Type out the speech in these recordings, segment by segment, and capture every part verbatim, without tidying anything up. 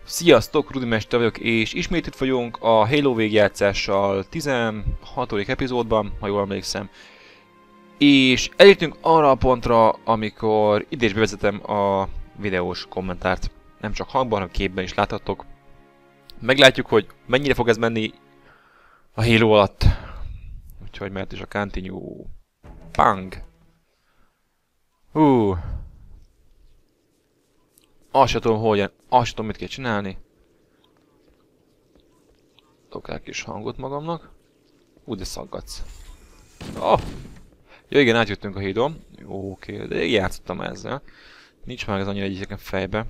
Sziasztok, Rudimester vagyok, és ismét itt vagyunk a Halo végjátszással tizenhatodik epizódban, ha jól emlékszem. És elértünk arra a pontra, amikor ide is bevezetem a videós kommentárt. Nem csak hangban, hanem képben is láthattok. Meglátjuk, hogy mennyire fog ez menni a Halo alatt. Úgyhogy mert is a continue. Bang! Hú! Azt sem tudom, hogy, azt sem tudom, mit kell csinálni. Adok el kis hangot magamnak. Úgy, de szaggatsz. Oh! Ja igen, átjöttünk a hídon. Jó, oké, de én játszottam ezzel. Nincs már ez annyira egyébként fejbe.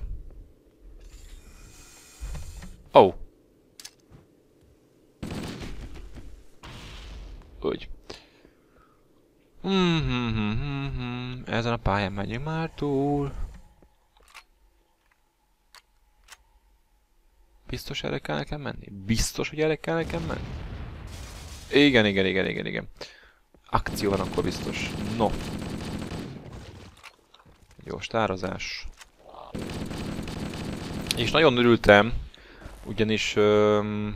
Oh! Úgy. Hmm, hmm, hmm, hmm, hmm. Ezen a pályán megyünk már túl. Biztos erre kell nekem menni? Biztos, hogy erre kell nekem menni? Igen, igen, igen, igen, igen. Akció van akkor biztos. No. Jó, stározás. És nagyon örültem, ugyanis öm,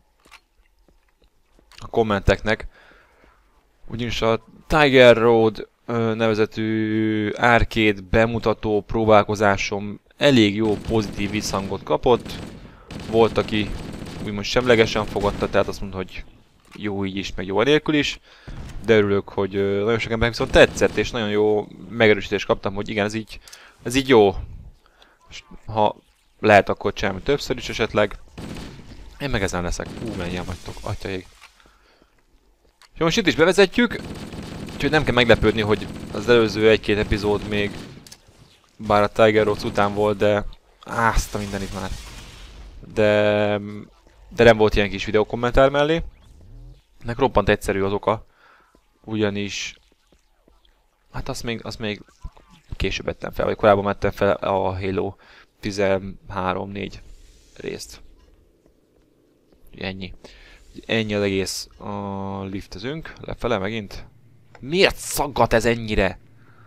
a kommenteknek, ugyanis a Tiger Road ö, nevezetű arcade bemutató próbálkozásom elég jó pozitív visszhangot kapott. Volt, aki úgymond semlegesen fogadta, tehát azt mondta, hogy jó így is, meg jó anélkül is. De örülök, hogy ö, nagyon sok embernek viszont tetszett, és nagyon jó megerősítést kaptam, hogy igen, ez így, ez így jó. És ha lehet, akkor csinálni többször is esetleg. Én meg ezen leszek. Hú, mennyien vagytok, atyaig. És most itt is bevezetjük, úgyhogy nem kell meglepődni, hogy az előző egy-két epizód még, bár a Tiger Roads után volt, de azt a mindenit már. De, de nem volt ilyen kis videókommentár mellé. Nek roppant egyszerű az oka. Ugyanis... Hát azt még, azt még később vettem fel, vagy korábban vettem fel a Halo tizenhárom négy részt. Ennyi. Ennyi az egész. A liftezünk. Lefele megint. Miért szaggat ez ennyire?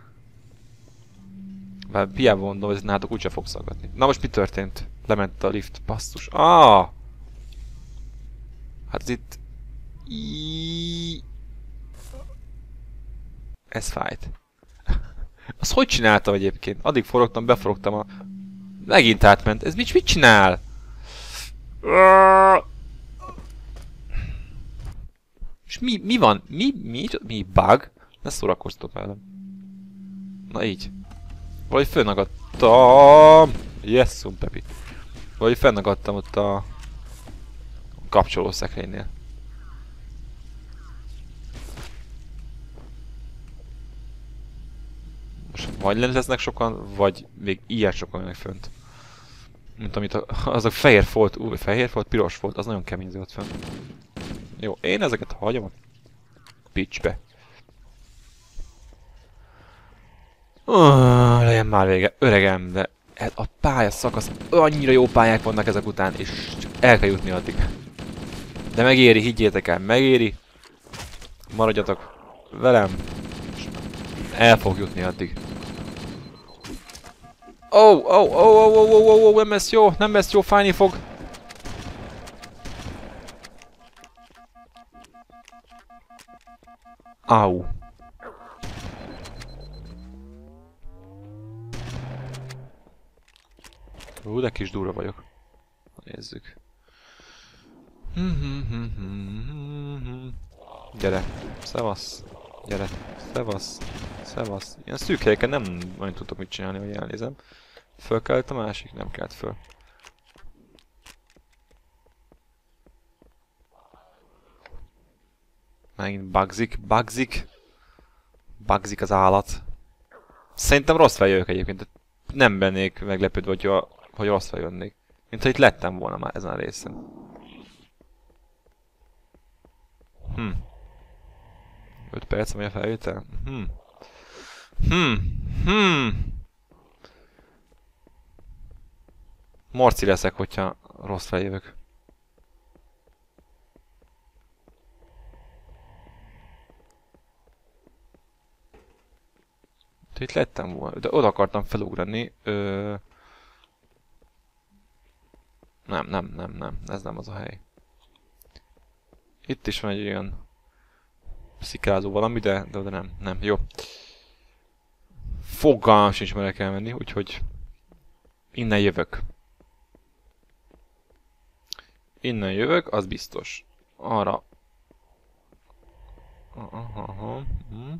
Bár hiába mondom, hogy ez nálatok úgyse fog szaggatni. Na most mi történt? Lement a lift, basszus. Ah! Hát ez itt... I... Ez fájt. Azt hogy csináltam egyébként? Addig forogtam, beforogtam a... Megint átment. Ez mit, mit csinál? És mi, mi van? Mi, mi, mi bug? Ne szórakoztok velem. Na így. Vagy fönnagadtam. Jesszum, Pepi. Vagy fennagadtam ott a kapcsolószekrénynél. Most vagy nem lesznek sokan, vagy még ilyen sokan jönnek fönt. Mint amit a, az a fehér folt, ú, fehér folt, piros folt, az nagyon kemény ott fönt. Jó, én ezeket hagyom a pitchbe. Uh, legyen már vége, öregem, de ez a pályaszakasz, annyira jó pályák vannak ezek után, és csak el kell jutni addig. De megéri, higgyétek el, megéri. Maradjatok velem, és el fog jutni addig. Ó, ó, ó, ó, ó, ó, ó, nem lesz jó, nem lesz jó, fájni fog. Au. Hú, de kis durva vagyok. Nézzük. Gyere, szevasz. Gyere, szevasz. Szevasz. Ilyen szűk helyeken nem nagyon tudok mit csinálni, hogy elnézem. Föl kellett a másik? Nem kellett föl. Megint bugzik, bugzik. Bugzik az állat. Szerintem rossz feljövök egyébként. Nem bennék meglepődve, hogyha, hogy rossz feljönnék. Mint ha itt lettem volna már ezen a részen. Hm. öt perc, ami a felvétel? Hm. Hm. Hm. Marci leszek, hogyha rossz feljövök. Itt lettem volna, de oda akartam felugrani. Ö... Nem, nem, nem, nem. Ez nem az a hely. Itt is van egy olyan szikrázó valami, de, de, de nem, nem, jó. Fogalmam sincs, merre kell menni, úgyhogy innen jövök. Innen jövök, az biztos. Arra. Aha, aha. Hm.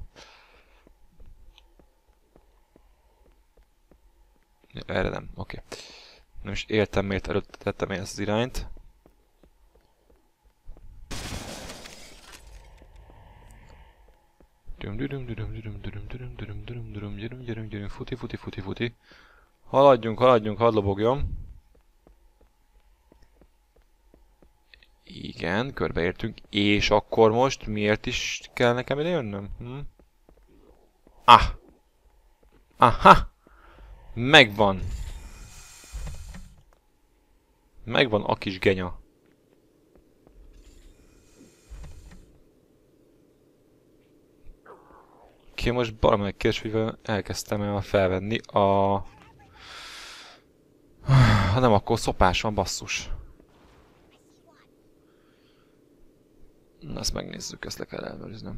Erre nem, oké. Okay. Nem is értem, miért előtt tettem én ezt az irányt. Futi, futi, futi, futi. Haladjunk, haladjunk, hadd lobogjon. Igen, körbeértünk. És akkor most miért is kell nekem ide jönnöm? Hm? Ah! Aha! Megvan! Megvan a kis genya. Oké, most valamelyik kérdés, hogy elkezdtem el felvenni a... Ha nem, akkor szopás van, basszus. Na, ezt megnézzük, ezt le kell ellenőriznem.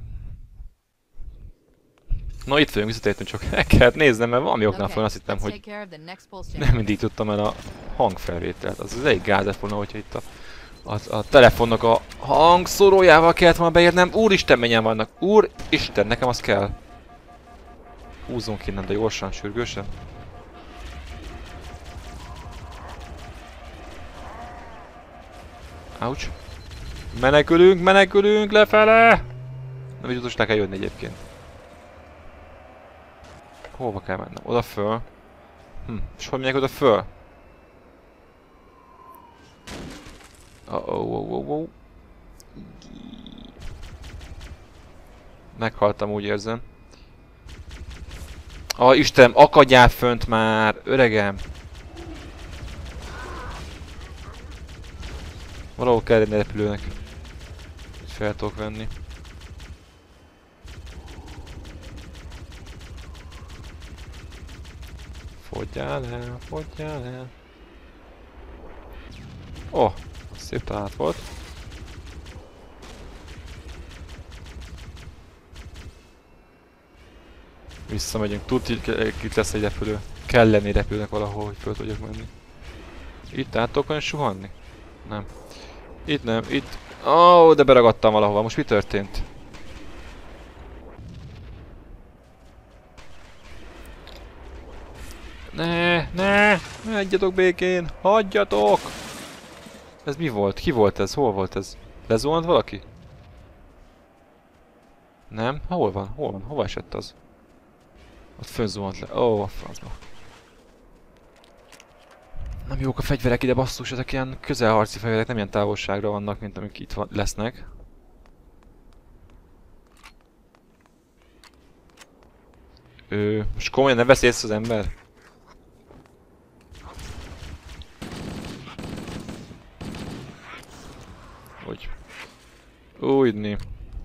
Na, itt vagyunk, visszatértünk, csak el kellett néznem, mert valami oknál fel azt hittem, hogy nem mindig tudtam el a hangfelvételt. Az az egy gáz lett volna, hogyha itt a, a, a telefonnak a hangszórójával kellett volna beérnem. Úristen, mennyien vannak! Úristen, nekem az kell. Húzzunk innen, de gyorsan, sürgősen. Ouch. Menekülünk, menekülünk lefele! Nem is utolsó kell jönni egyébként. Hova kell mennem? Oda föl. Hm, és hogy megyek oda föl? Oh, oh, oh, oh, oh. Meghaltam, úgy érzem. Ah, Istenem, akadjál fönt már, öregem! Valahol kell egy repülőnek. Fel tudok venni. Fogyjál el, fogyjál el. Oh, szép találat volt. Visszamegyünk, tudj, itt lesz egy repülő. Kell lenni repülőnek valahol, hogy föl tudjak menni. Itt át tudok olyan suhanni? Nem. Itt nem, itt... Ó, oh, de beragadtam valahova. Most mi történt? Ne, ne, ne hagyjatok békén, hagyjatok! Ez mi volt? Ki volt ez? Hol volt ez? Lezuhant valaki? Nem? Hol van? Hol van? Hova esett az? Ott fönzuhant le. Ó, a francba. Nem jók a fegyverek ide, basszus, ezek ilyen közelharci fegyverek, nem ilyen távolságra vannak, mint amik itt van, lesznek. Ő, most komolyan ne vesz észre az ember? Hogy? Úgyni.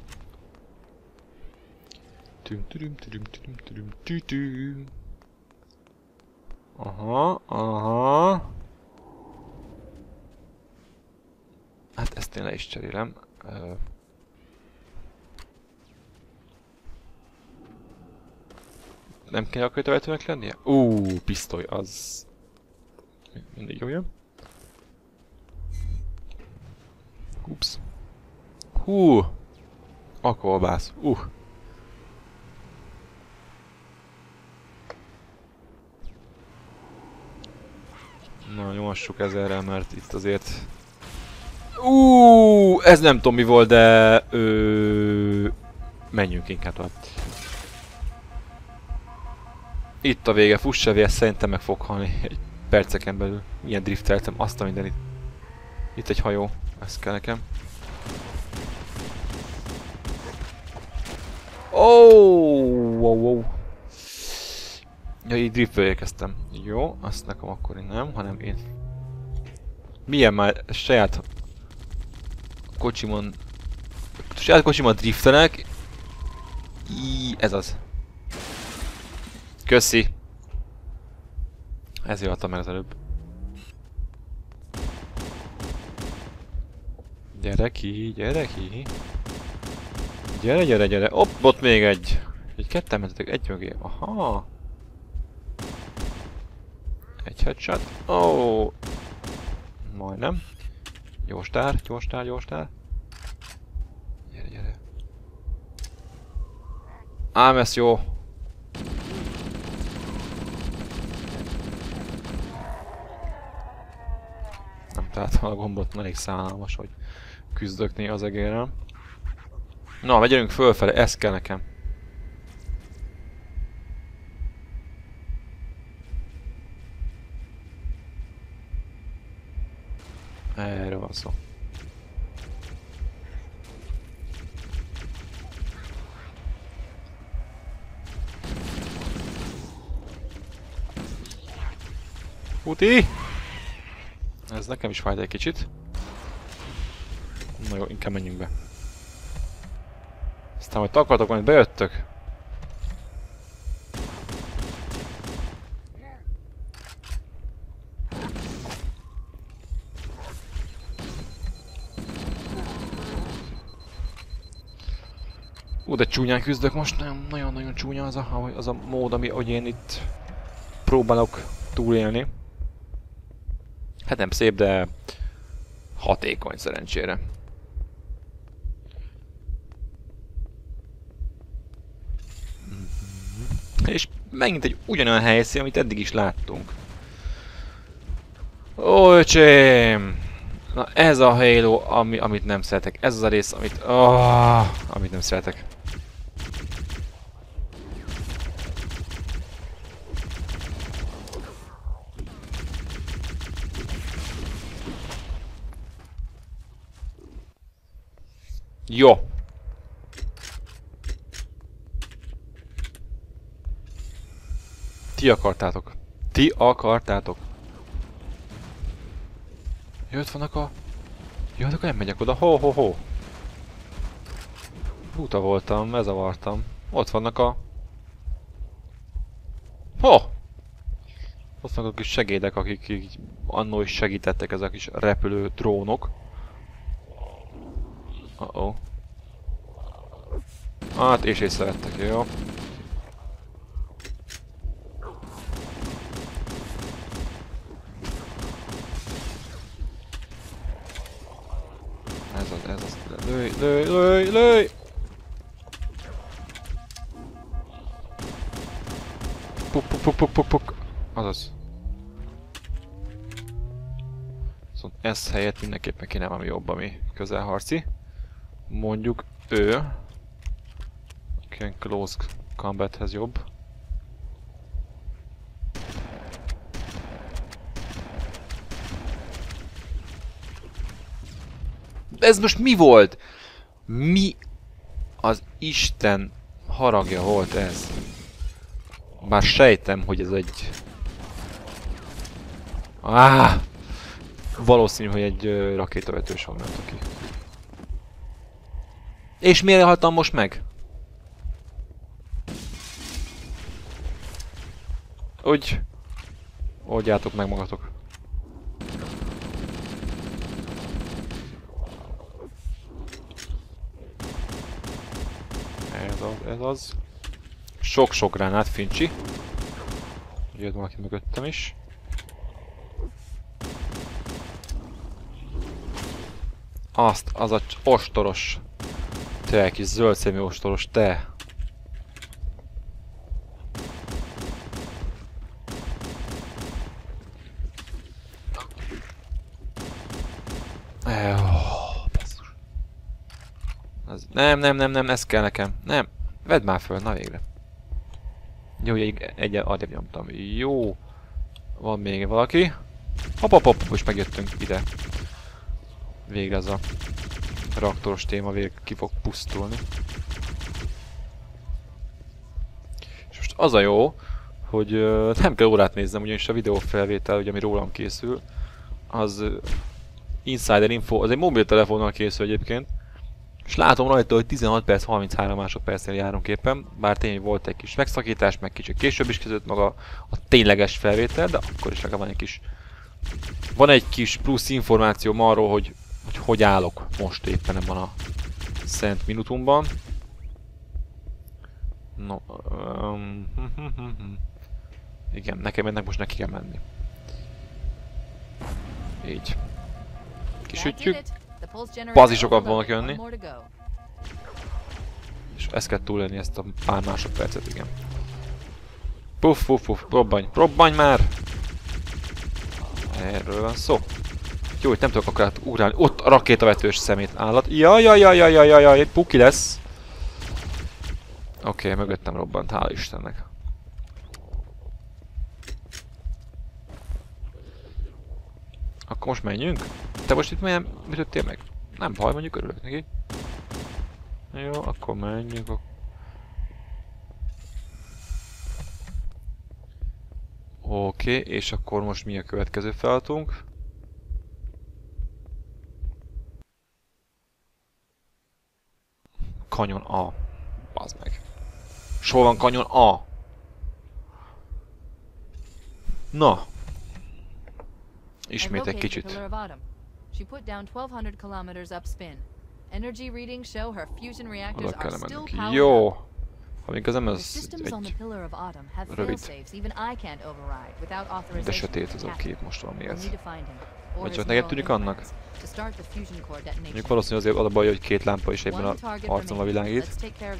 Tüm tüm tüm tüm tüm tüm tüm. Aha, aha. Hát ezt én le is cserélem. Uh. Nem kell a kötevetőnek lennie? Ú, pisztoly, az... Mindig jó jön. Ups. Hú. A kolbász. Uh. Na, nyomassuk ezerrel, mert itt azért... Úúúú, ez nem tudom mi volt, de... Ö... Menjünk inkább tovább. Itt a vége, fussa vége, szerintem meg fog halni egy perceken belül. Milyen drifteltem, azt a mindenit. Itt egy hajó, ez kell nekem. Oh, wow, wow. Ja, így driftből érkeztem. Jó, azt nekem akkor én nem, hanem én... Milyen már saját... Kocsimon... Saját kocsimon driftelek. Íííí, ez az. Köszi. Ezért adtam meg az előbb. Gyere ki, gyere ki. Gyere, gyere, gyere. Hopp, ott még egy. Egy ketten mentetek egy mögé. Aha. Egy headshot. Ó. Oh. Majdnem. Jóstár, jóstár, jóstár. Gyere, gyere. Ám ez jó. Nem találtam a gombot, elég szánalmas, hogy küzdök néha az egérrel. Na, megyünk fölfele, ez kell nekem. Erről van szó. Puti! Ez nekem is fájt egy kicsit. Na jó, inkább menjünk be. Aztán majd akartok, majd bejöttök. Ú, de csúnyán küzdök most, nagyon-nagyon csúnya az a, az a mód, ami, hogy én itt próbálok túlélni. Hát nem szép, de hatékony szerencsére. És megint egy ugyanolyan helyszín, amit eddig is láttunk. Ó, öcsém! Na ez a Halo, ami, amit nem szeretek. Ez az a rész, amit... Oh, amit nem szeretek. Jó. Ti akartátok. Ti akartátok. Jött vannak a... Jött, akkor nem megyek oda. Ho, ho, ho. Buta voltam, bezavartam. Ott vannak a... Ho! Ott vannak a kis segédek, akik így annól is segítettek, ezek a kis repülő drónok. Uh-oh. Hát, és észrevettek, jó. Ez az, ez az. Lőj, lőj, lőj, lőj! Puk, puk, puk, puk, puk, puk. Azaz. Szóval ez helyett mindenképpen kéne valami jobb, ami közelharci. Mondjuk ő. Ilyen close combathez jobb. Ez most mi volt? Mi az Isten haragja volt ez? Már sejtem, hogy ez egy... Ah! Valószínű, hogy egy uh, rakétavetős van ment ki. És miért haltam most meg? Úgy... Oldjátok meg magatok. Ez az, ez az. Sok-sok gránát, Fincsi. Jött valaki mögöttem is. Azt, az a ostoros. Te, kis zöld szemű ostoros, te. Az, nem, nem, nem, nem, ez kell nekem. Nem. Vedd már föl, na végre. Jó, egy, egy adjebb nyomtam. Jó. Van még valaki. Hopp, hopp, hopp, és megjöttünk ide. Végre az a reaktoros téma végre ki fog pusztulni. És most az a jó, hogy uh, nem kell órát néznem, ugyanis a videófelvétel, ugye, ami rólam készül, az uh, insider info, az egy mobiltelefonnal készül egyébként. És látom rajta, hogy tizenhat perc, harminchárom másodpercnél járunk éppen, bár tényleg volt egy kis megszakítás, meg kicsit később is kezdődött maga a tényleges felvétel, de akkor is legalább van egy kis... Van egy kis plusz információm arról, hogy, hogy hogy állok most éppen ebben a szent minutumban. No, um, hm, hm, hm, hm. Igen, nekem ennek most neki kell menni. Így. Kisütjük. Bazisokat fognak jönni. És ezt kell túlélni, ezt a pár másodpercet, igen. Puff, puff, puff, robbanj, robbanj már! Erről van szó. Jó, hogy nem tudok akkor át ugrálni. Ott a rakétavetős szemét állat. Jaj, jaj, jaj, jaj, jaj, jaj, puki lesz. Oké, okay, mögöttem robbant, hála Istennek. Akkor most menjünk? Te most itt milyen ütöttél meg? Nem baj, mondjuk örülök neki. Jó, akkor menjünk. Oké, okay, és akkor most mi a következő feladatunk? Kanyon A. Bazd meg. Sol van kanyon A. Na. Ismét egy kicsit. Oda kell mennünk. Jó. Amíg az nem az egy rövid. De sötét az a kép most valamiért. Vagy csak neked tűnik annak? Mondjuk valószínűleg azért az a baj, hogy két lámpa is ebben a arcomban világít.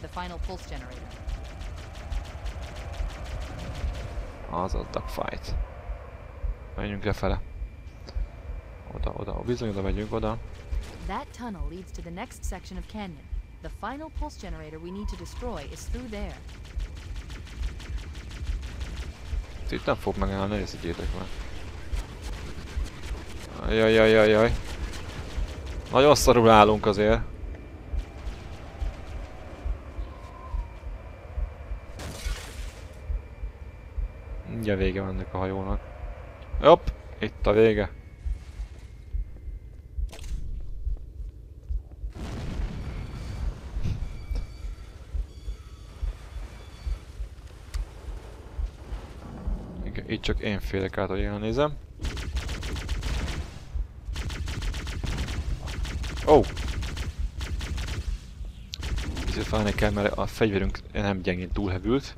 Az a dogfight. Menjünk lefele. Oda, oda, bizony oda megyünk, oda. That tunnel leads to the next section of canyon. The final pulse generator we need to destroy is through there. Itt nem fog megállni, ne részítjétek már. Ajajajajajaj. Nagyon szarul állunk azért. Mindjárt vége van ennek a hajónak. Hopp, itt a vége. Igen, itt csak én félek át, hogy elnézem. Ó! Oh. Ezért felni kell, mert a fegyverünk nem gyengén túlhevült.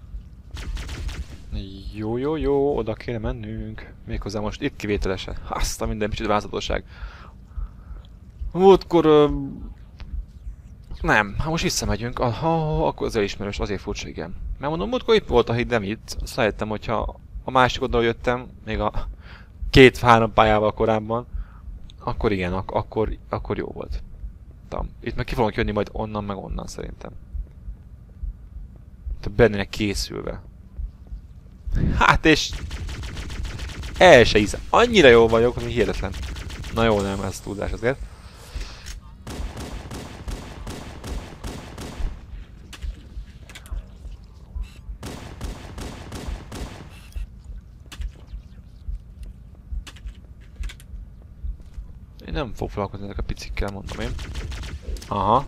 Jó, jó, jó, oda kéne mennünk. Méghozzá most itt kivételesen. Azt a minden kicsit vázatosság. Múltkor... Uh, nem, ha most visszamegyünk, ah, ah, akkor az elismerős, azért furcsa, igen. Mert mondom, múltkor itt volt a híd, nem itt. Azt rájöttem, hogyha a másik oldalon jöttem, még a két-három pályával korábban, akkor igen, ak akkor, akkor jó volt. Tam. Itt meg ki fogunk jönni majd onnan, meg onnan szerintem. Te bennének készülve. Hát és... El se hiszem. Annyira jó vagyok, hogy hihetetlen. Na jó, nem, ez tudás azért. Én nem fog foglalkozni ezek a picikkel, mondom én. Aha.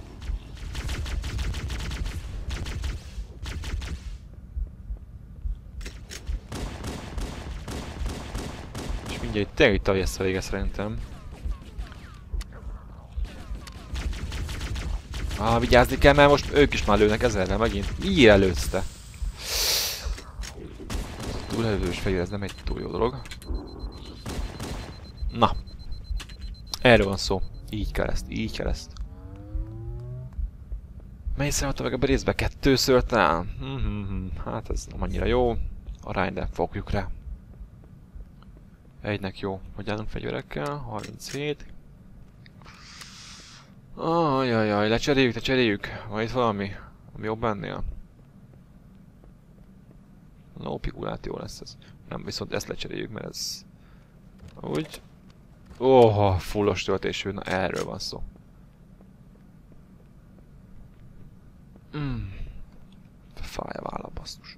És mindjárt itt tényleg itt a vész a vége szerintem. Ah, vigyázni kell, mert most ők is már lőnek ezerrel megint. Miért előzte? Túlelős fegyver, ez nem egy túl jó dolog. Na. Erről van szó. Így kell ezt, így kell ezt. Mely számolta meg ebbe részbe? Kettőször talán? Hmm, hmm, hmm. Hát ez nem annyira jó. Arány, de fogjuk rá. Egynek jó. Hogy állunk fegyverekkel? harminchét. Ajajaj, lecseréljük, lecseréljük. Van itt valami? Ami jobb ennél? No, pikulát jó lesz ez. Nem, viszont ezt lecseréljük, mert ez... Úgy... Óha, fullos töltésű, na erről van szó. Mm. Fáj a vállal, basszus.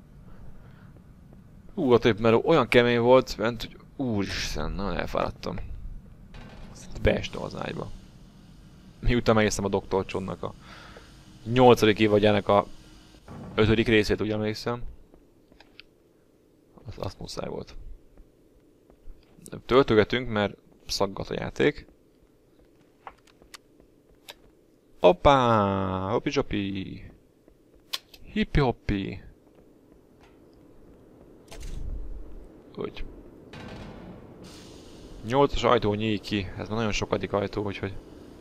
Ú, a több meló olyan kemény volt, ment, hogy úristen, nagyon elfáradtam. Beestem az ágyba. Miután megnéztem a doktor Johnnak a nyolcadik évadjának a ötödik részét, úgy emlékszem. Az, azt muszáj volt. Töltögetünk, mert szaggat a játék. Hoppá! Hoppi-csopi! Hippi-hoppi! Úgy. Nyolcas ajtó nyílik ki. Ez már nagyon sokadik ajtó, úgyhogy...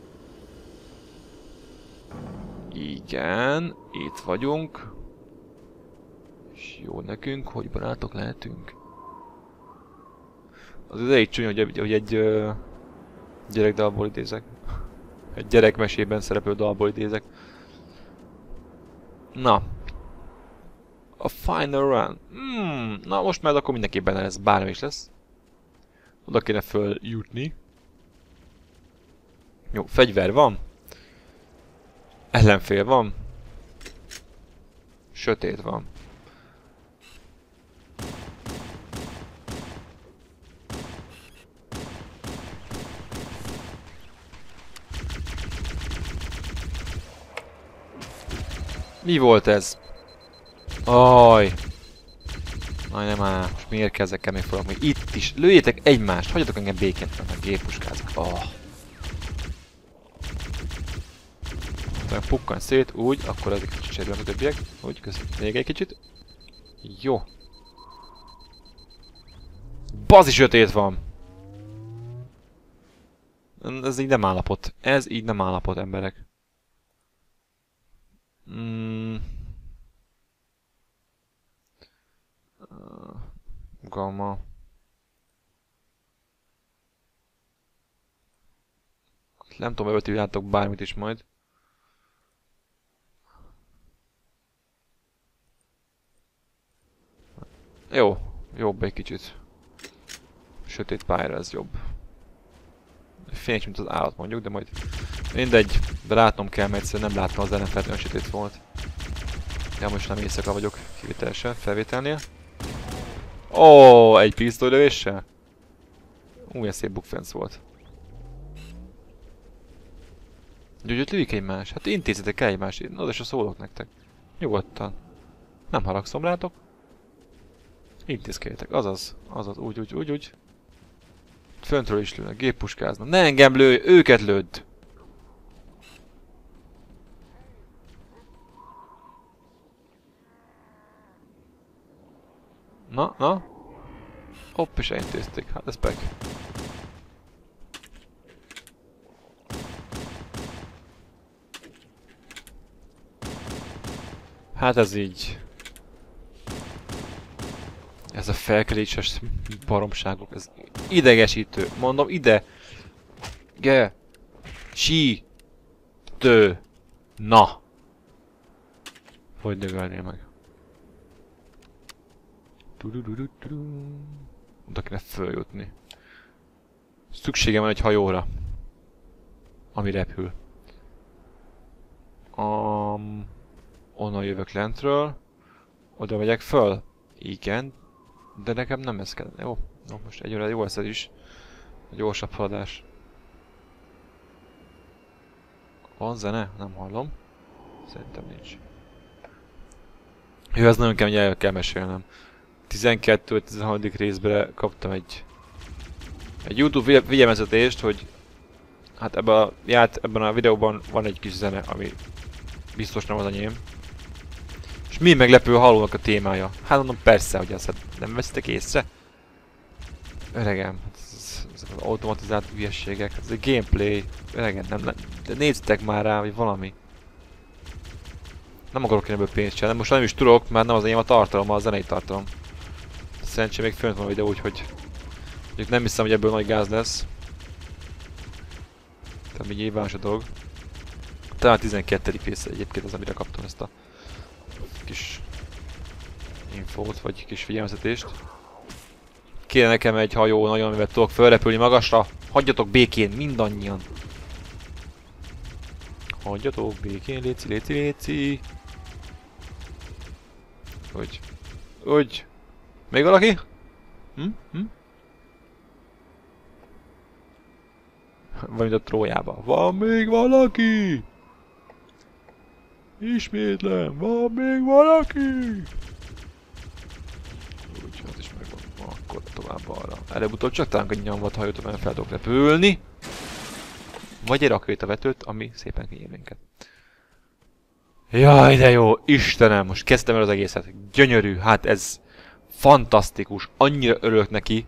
Igen, itt vagyunk. És jó nekünk, hogy barátok lehetünk. Az az elég csúnya, hogy, hogy egy uh, gyerekdalból idézek. Egy gyerekmesében szereplő dalból idézek. Na. A final run. Hmm, na most már akkor mindenképp benne lesz, bármi is lesz. Oda kéne följutni. Jó, fegyver van. Ellenfél van. Sötét van. Mi volt ez? Aj! Aj, nem áll. Most miért kezdek kemény forog még itt is? Lőjétek egymást! Hagyjatok engem békén, meg géppuskázik. Oh. Tehát pukkan szét, úgy, akkor ez egy kicsit cserélem a többiek. Úgy, köszönöm. Még egy kicsit. Jó. Bazi sötét van! Ez így nem állapot. Ez így nem állapot, emberek. Mm. Uh, Gamma. Nem tudom, hogy látok bármit is majd. Jó, jobb egy kicsit. Sötét pályára ez jobb. Fényes, mint az állat mondjuk, de majd mindegy, de látnom kell, mert egyszerűen nem láttam az ellenfelt, olyan sötét volt. Ja, most nem éjszaka vagyok kivételesen, felvételnél. Ó, oh, egy pisztolylövéssel? Ú, ez szép bukfenc volt. Úgyhogy ott lőjük egymást. Hát intézzetek el egymást, én oda se szólok nektek. Nyugodtan. Nem haragszom rátok. Intézkedjetek, azaz, azaz, úgy, úgy, úgy, úgy. Föntről is lőnek, géppuskáznak. Ne engem lőj, őket lőd! Na, na? Hopp, is elintézték, hát ez pek. Hát ez így. Ez a felkeléses baromságok, ez idegesítő. Mondom, ide. Ge. Si. Tő. Na. Hogy dögölnél meg? Oda kéne följutni. Szükségem van egy hajóra. Ami repül. Um, onnan jövök lentről. Oda megyek föl. Igen. De nekem nem ez kell. Jó, no, most egyre jó lesz ez is. A gyorsabb haladás. Van zene? Nem hallom. Szerintem nincs. Jó, ez nagyon kemény, el kell mesélnem. tizenkettő tizenharmadik részben kaptam egy egy YouTube figyelmeztetést, hogy hát ebben a, ját, ebben a videóban van egy kis zene, ami biztos nem az enyém. És mi meglepő hallónak a témája? Hát mondom, persze, hogy azt hát nem veszitek észre? Öregem, ezek az automatizált hülyességek, ez egy gameplay. Öregem, nem, nem, de nézzetek már rá, hogy valami. Nem akarok én ebből pénzt csinálni, most nem is tudok, mert nem az enyém a tartalom, a zenei tartalom. Szerencsére még fönt van a videó, úgyhogy nem hiszem, hogy ebből nagy gáz lesz. Tehát még nyilvános a dolog. Talán a tizenkettedik része egyébként az, amire kaptam ezt a kis infót, vagy kis figyelmeztetést. Kéne nekem egy hajó nagyon, amivel tudok felrepülni magasra. Hagyjatok békén, mindannyian. Hagyjatok békén, léci, léci, léci. Úgy. Úgy. Még valaki? Hm? Hm? Van, mint a Trójában. Van még valaki? Ismétlem, van még valaki? Úgy, az is megvan. Akkor tovább arra. Előbb-utóbb csak talán egy nyomvat hajót, amelyen fel tudok repülni. Vagy egy rakétavetőt, ami szépen kinyíl minket. Jaj, de jó, Istenem, most kezdtem el az egészet. Gyönyörű, hát ez fantasztikus, annyira örülök neki.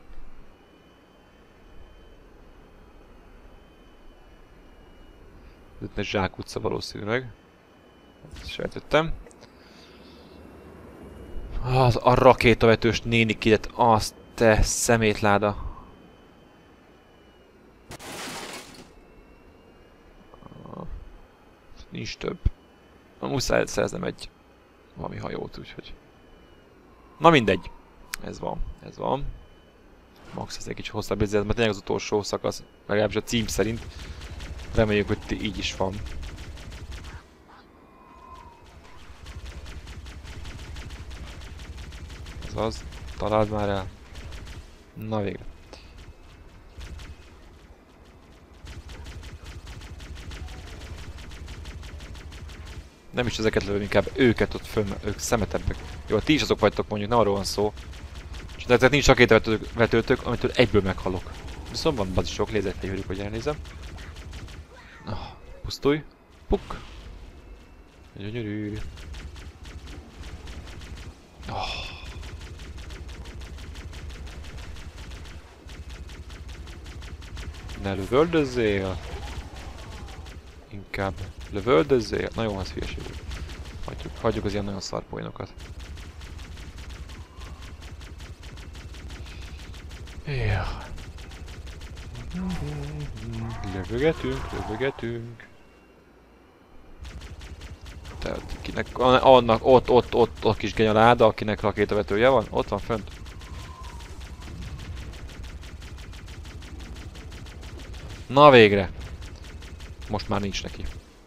Ez egy zsákutca valószínűleg. Ezt sejtettem. Az a rakétavetős néni kidet, azt te szemétláda. Nincs több. Na, muszáj szereznem egy valami hajót, úgyhogy... Na mindegy. Ez van, ez van. Max ez egy kicsit hosszabb ez, mert tényleg az utolsó szakasz, legalábbis a cím szerint. Reméljük, hogy így is van. Ez az. Találd már el. Na végre. Nem is ezeket lövöm, inkább őket ott fönn, ők szemetebbek. Jó, ti is azok vagytok mondjuk, nem arról van szó. És tehát nincs rakétavetőtök, amitől egyből meghalok. Viszont van bazisok, lézerfegyverük, hogy elnézem. Na, pusztulj. Puk. Gyönyörű. Oh. Ne lövöldözzél. Inkább lövöldözzél. Na jó, az hülyeség. Hagyjuk, hagyjuk az ilyen nagyon szar poénokat. Ja. Lövögetünk, lövögetünk. Tehát kinek, annak ott, ott, ott, ott kis genyaláda, akinek rakétavetője van, ott van fönt. Na végre! Most már nincs neki.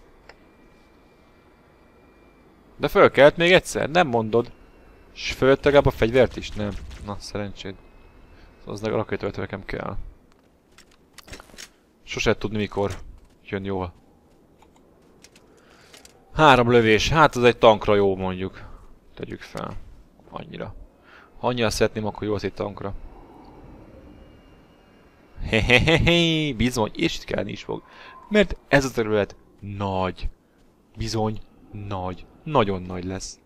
De fölkelt még egyszer, nem mondod. S fölött legalább a fegyvert is? Nem. Na, szerencséd. Az a rakétavető nekem kell. Sose lehet tudni mikor jön jól. Három lövés, hát az egy tankra jó mondjuk. Tegyük fel. Annyira. Ha annyira szeretném, akkor jó az egy tankra. Hehehehe, bizony, és itt kelleni is fog. Mert ez a terület nagy. Bizony, nagy. Nagyon nagy lesz.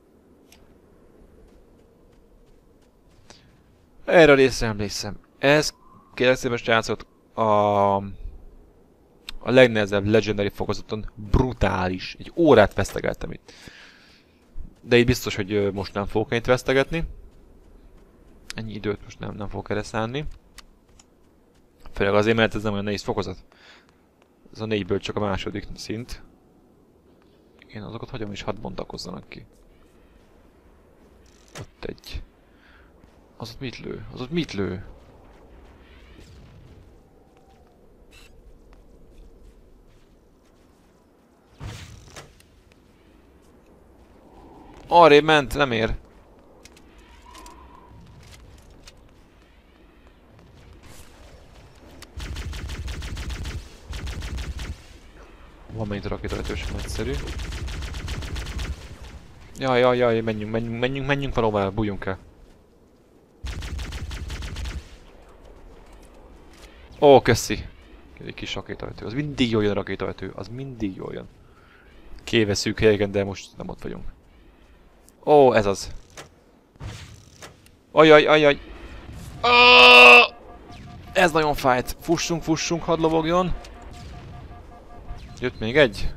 Erre a részre emlékszem. Ez, kérlek szépen srácot, a... a legnehezebb Legendary fokozaton brutális. Egy órát vesztegettem itt. De így biztos, hogy most nem fogok ennyit vesztegetni. Ennyi időt most nem, nem fogok erre szánni. Főleg azért, mert ez nem olyan nehéz fokozat. Ez a négyből csak a második szint. Én azokat hagyom is, hadd bontakozzanak ki. Ott egy... Az ott mit lő? Az ott mit lő? Arrébb ment, nem ér. Van megint a rakétavetős, egyszerű. Jaj, jaj, jaj, menjünk, menjünk, menjünk, menjünk valóban, bújjunk el. Ó, köszi. Egy kis rakétavető, az mindig jól jön a rakétavető, az mindig jól jön. Kéve szűk helyeken, de most nem ott vagyunk. Ó, ez az. Ajaj, ajaj. Oh! Ez nagyon fájt. Fussunk, fussunk, hadd lovogjon. Jött még egy.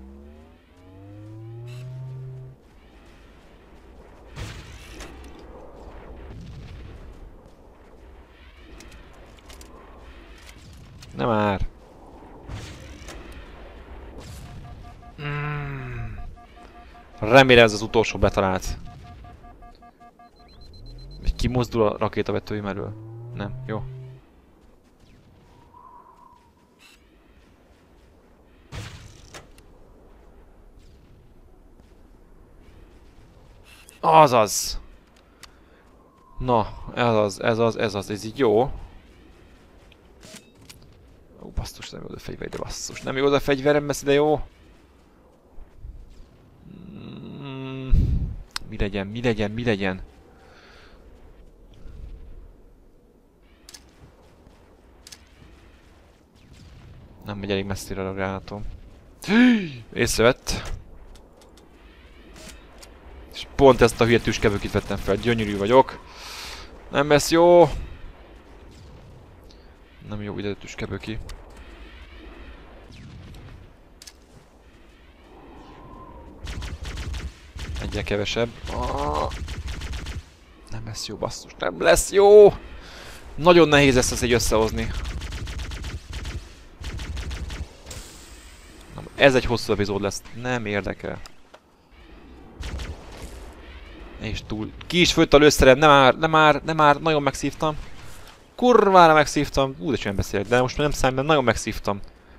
Nem már. Mm. Remélem ez az utolsó betalált. Kimozdul a rakétavetőim elől. Nem, jó. Azaz! Na, ez az, ez az, ez az, ez így jó. Ó, basszus, nem jó a fegyver, de basszus. Nem jó a fegyverem, messze, de jó. Mm, mi legyen, mi legyen, mi legyen? Nem megy elég messzire a gránátom. Észrevett. pont ezt a hülye tüskevőkit vettem fel. Gyönyörű vagyok. Nem lesz jó. Nem jó ide a tüskevőki. Egyre kevesebb. Ah. Nem lesz jó, basszus. Nem lesz jó. Nagyon nehéz ezt az így összehozni. Ez egy hosszú epizód lesz. Nem érdekel. És túl. Ki is főtt a lőszerem. Nem már, nem már, nem már. Nagyon megszívtam. Kurvára megszívtam. Ú, de sem beszélek. De most már nem számít, nagyon megszívtam.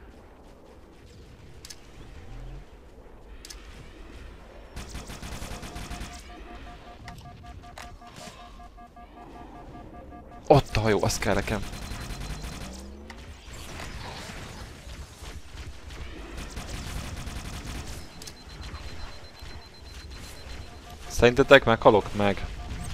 Ott a hajó, az kell nekem. Szerintetek meghalok meg?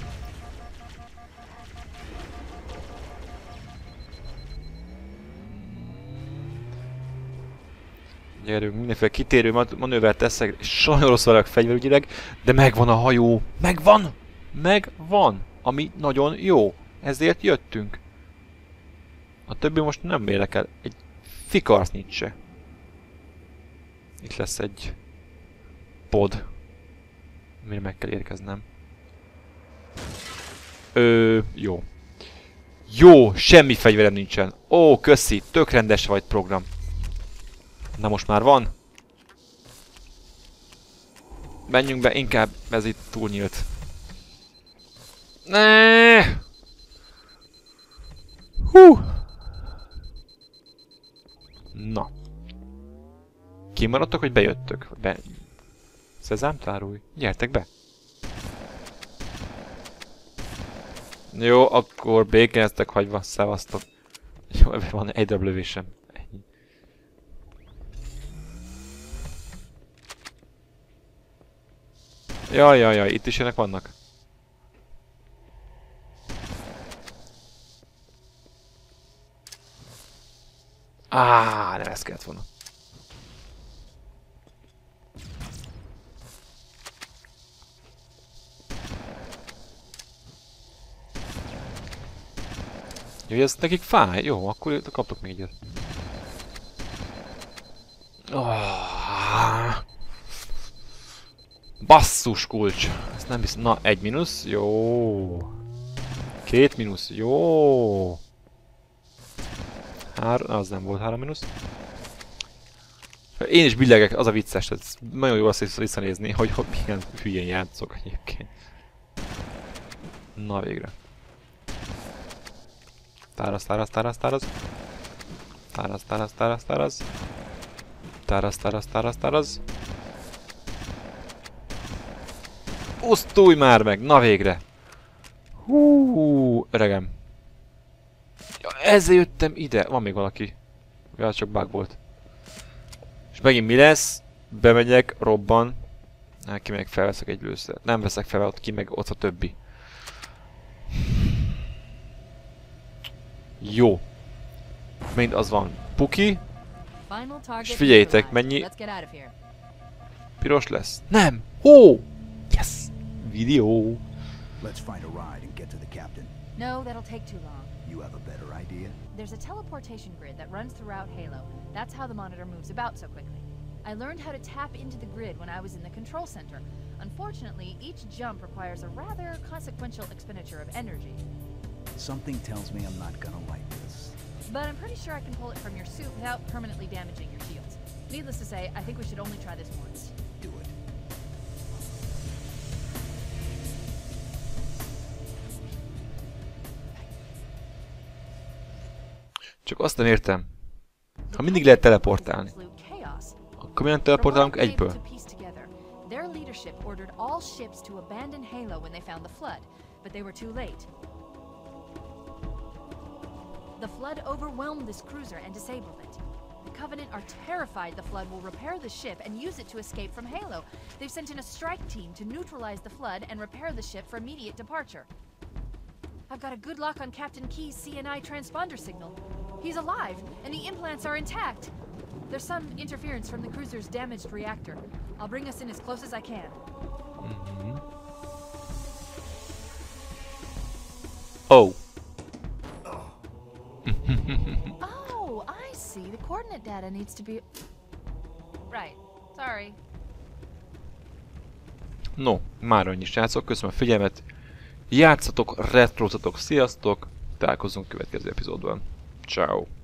Gyerünk, mindenféle kitérő manővert teszek, és sajnos rossz vagyok fegyverügyileg, de megvan a hajó. Megvan! Megvan! Ami nagyon jó. Ezért jöttünk. A többi most nem érdekel. Egy fikarsz nincs se. Itt lesz egy pod. Mire meg kell érkeznem. Ö, jó. Jó, semmi fegyverem nincsen. Ó, köszi, tök rendes vagy program. Na most már van. Menjünk be, inkább ez itt túlnyílt. Ne! Hú! Na. Kimaradtok, hogy bejöttök? Be... Szezám, tárulj. Gyertek be. Jó, akkor békén hagyva, szevasztok. Jó, van egy darab lövésem. Ennyi. Jaj, jaj, jaj, itt is ilyenek vannak. Áááá, nem ezt kellett volna. Jó, ez nekik fáj? Jó, akkor kaptok még egyet. Oh. Basszus kulcs! Ezt nem hiszem. Na, egy mínusz. Jó. Két mínusz. Jó. Három, az nem volt három mínusz. Én is billegek, az a vicces, ez nagyon jó azt visszanézni, hogy, hogy milyen hülyén játszok egyébként. Na végre. Tárasz, tárasz, tárasz, tárasz. Tárasz, tárasz, tárasz, tárasz. Tárasz, tárasz, tárasz, tárasz. Osztulj már meg, na végre. Hú, öregem. Ja, ezzel jöttem ide. Van még valaki. Ja, csak bug volt. És megint mi lesz? Bemegyek, robban. Hát ki meg felveszek egy lőszert. Nem veszek fel, ott ki meg ott a többi. Jó. Mind az van. Puki. És figyeljétek, mennyi piros lesz. Nem! Hó! Yes! Videó! Let's find a ride and get to the captain. No, that'll take too long. You have a better idea? There's a teleportation grid that runs throughout Halo. That's how the monitor moves about so quickly. I learned how to tap into the grid when I was in the control center. Unfortunately, each jump requires a rather consequential expenditure of energy. Something tells me I'm not gonna like this. But I'm pretty sure I can pull it from your suit without permanently damaging your shields. Needless to say, I think we should only try this once. Do it. Csak azt nem értem. Ha mindig lehet teleportálni, akkor milyen teleportálunk egyből? Their leadership ordered all ships to abandon Halo when they found the flood, but they were too late. The flood overwhelmed this cruiser and disabled it. The Covenant are terrified the flood will repair the ship and use it to escape from Halo. They've sent in a strike team to neutralize the flood and repair the ship for immediate departure. I've got a good lock on Captain Key's C N I transponder signal. He's alive, and the implants are intact. There's some interference from the cruiser's damaged reactor. I'll bring us in as close as I can. Mm-hmm. Oh. Oh, I see. The coordinate data needs to be... Right. Sorry. No, már annyi srácok, köszönöm a figyelmet. Játszatok, retrozatok, sziasztok! Találkozunk következő epizódban. Ciao.